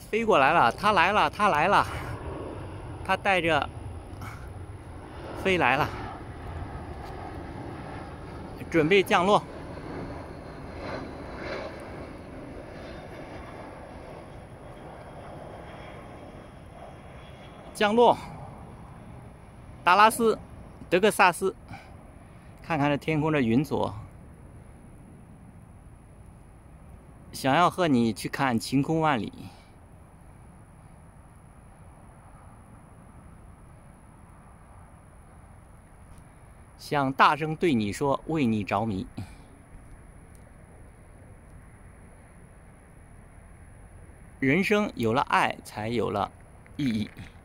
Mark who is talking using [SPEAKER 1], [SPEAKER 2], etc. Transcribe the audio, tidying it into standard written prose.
[SPEAKER 1] 飞过来了，它来了，它来了，它带着飞来了，准备降落。降落，达拉斯，德克萨斯。看看这天空的云朵，想要和你去看晴空万里。想大声对你说，为你着迷。人生有了爱，才有了意义。